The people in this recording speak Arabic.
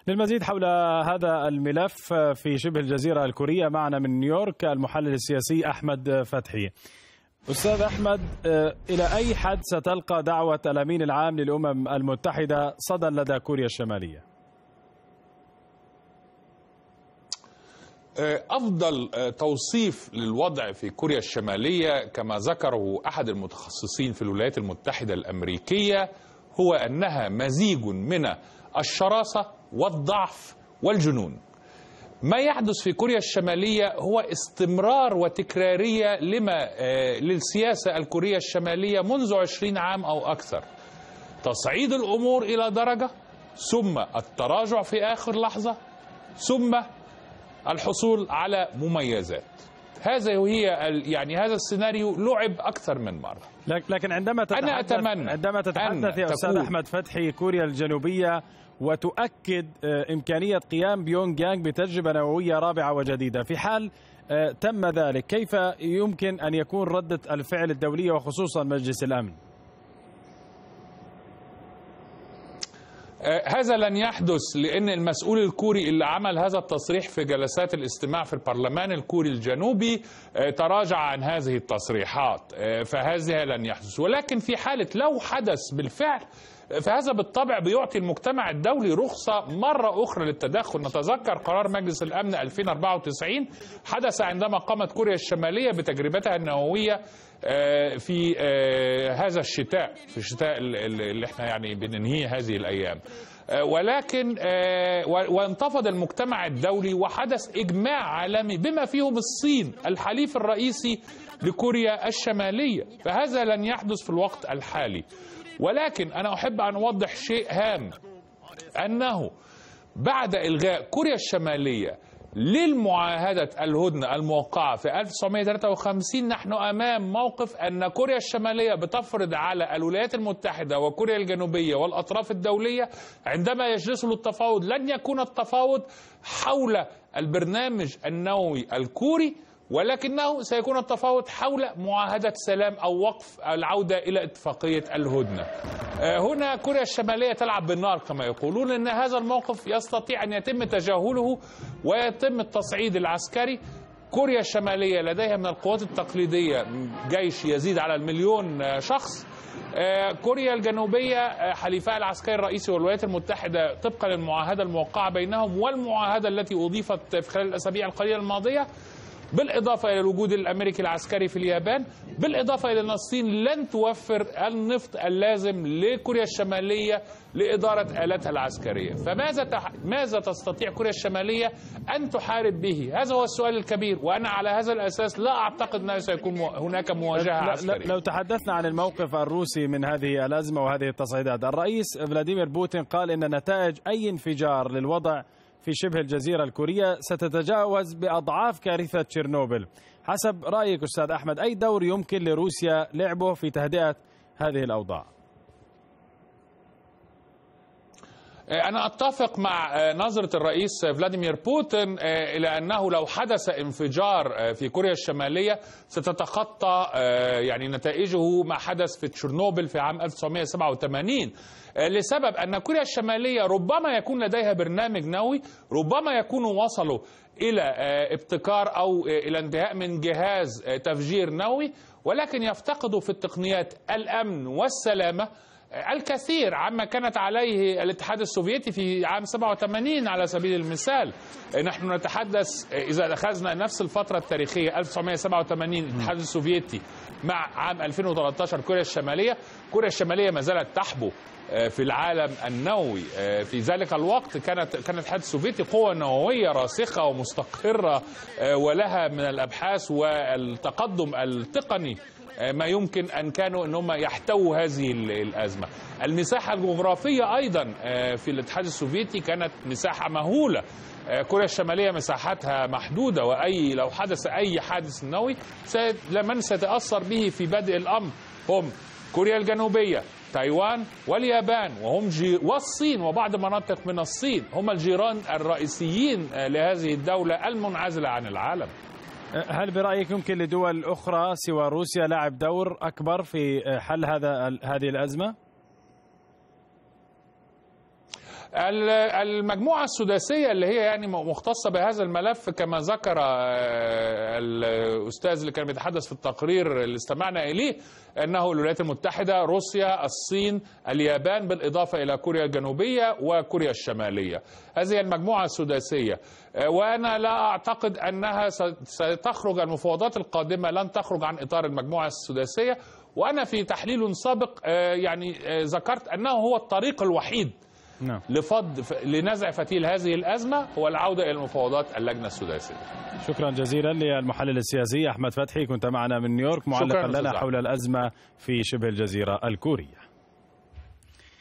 للمزيد حول هذا الملف في شبه الجزيرة الكورية معنا من نيويورك المحلل السياسي أحمد فتحي. أستاذ أحمد، إلى أي حد ستلقى دعوة الأمين العام للأمم المتحدة صدى لدى كوريا الشمالية؟ أفضل توصيف للوضع في كوريا الشمالية كما ذكره أحد المتخصصين في الولايات المتحدة الأمريكية هو أنها مزيج من الشراسة والضعف والجنون. ما يحدث في كوريا الشمالية هو استمرار وتكرارية للسياسة الكورية الشمالية منذ 20 عام أو أكثر. تصعيد الأمور إلى درجة، ثم التراجع في آخر لحظة، ثم الحصول على مميزات. هذا السيناريو لعب أكثر من مرة. لكن عندما تتحدث يا أستاذ أحمد فتحي كوريا الجنوبية وتؤكد إمكانية قيام بيونغ يانغ بتجربة نووية رابعة وجديدة، في حال تم ذلك كيف يمكن أن يكون ردة الفعل الدولية وخصوصا مجلس الأمن؟ هذا لن يحدث، لأن المسؤول الكوري اللي عمل هذا التصريح في جلسات الاستماع في البرلمان الكوري الجنوبي تراجع عن هذه التصريحات، فهذا لن يحدث. ولكن في حالة لو حدث بالفعل فهذا بالطبع بيعطي المجتمع الدولي رخصة مرة أخرى للتدخل. نتذكر قرار مجلس الأمن 2094 حدث عندما قامت كوريا الشمالية بتجربتها النووية في هذا الشتاء، في الشتاء اللي احنا يعني بننهيه هذه الأيام. ولكن وانتفض المجتمع الدولي وحدث إجماع عالمي بما فيهم الصين الحليف الرئيسي لكوريا الشمالية، فهذا لن يحدث في الوقت الحالي. ولكن أنا أحب أن أوضح شيء هام، أنه بعد إلغاء كوريا الشمالية للمعاهدة الهدنة الموقعة في 1953 نحن أمام موقف أن كوريا الشمالية بتفرض على الولايات المتحدة وكوريا الجنوبية والأطراف الدولية عندما يجلسوا للتفاوض لن يكون التفاوض حول البرنامج النووي الكوري، ولكنه سيكون التفاوض حول معاهدة سلام أو وقف العودة إلى اتفاقية الهدنة. هنا كوريا الشمالية تلعب بالنار كما يقولون، لأن هذا الموقف يستطيع أن يتم تجاهله ويتم التصعيد العسكري. كوريا الشمالية لديها من القوات التقليدية جيش يزيد على 1,000,000 شخص. كوريا الجنوبية حليفها العسكري الرئيسي والولايات المتحدة طبقا للمعاهدة الموقعة بينهم والمعاهدة التي أضيفت في خلال الأسابيع القليلة الماضية، بالإضافة إلى الوجود الأمريكي العسكري في اليابان، بالإضافة إلى أن الصين لن توفر النفط اللازم لكوريا الشمالية لإدارة آلاتها العسكرية. فماذا تستطيع كوريا الشمالية أن تحارب به؟ هذا هو السؤال الكبير، وأنا على هذا الأساس لا أعتقد أنه سيكون هناك مواجهة عسكرية. لو تحدثنا عن الموقف الروسي من هذه الأزمة وهذه التصعيدات، الرئيس فلاديمير بوتين قال إن نتائج أي انفجار للوضع في شبه الجزيرة الكورية ستتجاوز بأضعاف كارثة تشيرنوبل. حسب رأيك أستاذ أحمد، أي دور يمكن لروسيا لعبه في تهدئة هذه الأوضاع؟ أنا أتفق مع نظرة الرئيس فلاديمير بوتين إلى أنه لو حدث انفجار في كوريا الشمالية ستتخطى يعني نتائجه ما حدث في تشيرنوبل في عام 1987، لسبب أن كوريا الشمالية ربما يكون لديها برنامج نووي، ربما يكونوا وصلوا إلى ابتكار أو إلى انتهاء من جهاز تفجير نووي، ولكن يفتقدوا في التقنيات الأمن والسلامة الكثير عما كانت عليه الاتحاد السوفيتي في عام 87 على سبيل المثال. نحن نتحدث إذا أخذنا نفس الفترة التاريخية 1987 الاتحاد السوفيتي مع عام 2013 كوريا الشمالية ما زالت تحبو في العالم النووي. في ذلك الوقت كانت الاتحاد السوفيتي قوة نووية راسخة ومستقرة ولها من الأبحاث والتقدم التقني ما يمكن أن كانوا أنهم يحتووا هذه الأزمة. المساحة الجغرافية أيضا في الاتحاد السوفيتي كانت مساحة مهولة. كوريا الشمالية مساحتها محدودة، وأي لو حدث أي حادث نووي من سيتأثر به في بدء الأمر هم كوريا الجنوبية، تايوان واليابان والصين وبعض مناطق من الصين، هم الجيران الرئيسيين لهذه الدولة المنعزلة عن العالم. هل برأيك يمكن لدول أخرى سوى روسيا لعب دور أكبر في حل هذه الأزمة؟ المجموعة السداسية اللي هي يعني مختصة بهذا الملف كما ذكر الأستاذ اللي كان بيتحدث في التقرير اللي استمعنا إليه، أنه الولايات المتحدة، روسيا، الصين، اليابان، بالإضافة إلى كوريا الجنوبية وكوريا الشمالية. هذه المجموعة السداسية، وأنا لا أعتقد أنها ستخرج، المفاوضات القادمة لن تخرج عن إطار المجموعة السداسية. وأنا في تحليل سابق يعني ذكرت أنه هو الطريق الوحيد لنزع فتيل هذه الأزمة هو العودة إلى المفاوضات اللجنة السداسية. شكرا جزيلا للمحلل السياسي أحمد فتحي، كنت معنا من نيويورك معلقا لنا حول الأزمة في شبه الجزيرة الكورية.